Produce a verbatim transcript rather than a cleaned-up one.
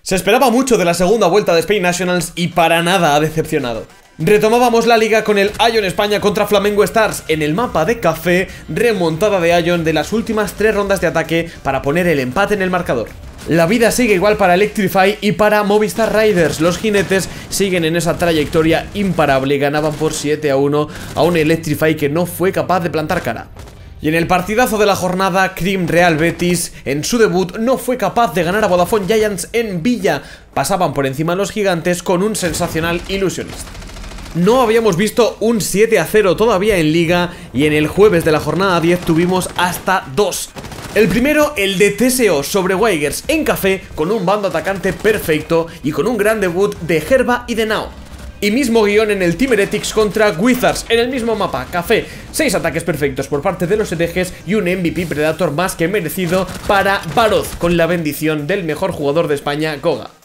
Se esperaba mucho de la segunda vuelta de Spain Nationals y para nada ha decepcionado. Retomábamos la liga con el Ion España contra Flamengo Stars en el mapa de Café, remontada de Ion de las últimas tres rondas de ataque para poner el empate en el marcador. La vida sigue igual para Electrify y para Movistar Riders. Los jinetes siguen en esa trayectoria imparable y ganaban por siete a uno a un Electrify que no fue capaz de plantar cara. Y en el partidazo de la jornada, Cream Real Betis, en su debut, no fue capaz de ganar a Vodafone Giants en Villa. Pasaban por encima los gigantes con un sensacional Illusionist. No habíamos visto un siete a cero todavía en Liga y en el jueves de la jornada diez tuvimos hasta dos. El primero, el de T S O sobre Weigers en Café, con un bando atacante perfecto y con un gran debut de Herba y de Nao. Y mismo guión en el Team Heretics contra Wizards, en el mismo mapa, Café. Seis ataques perfectos por parte de los herejes y un M V P Predator más que merecido para Baroz, con la bendición del mejor jugador de España, Goga.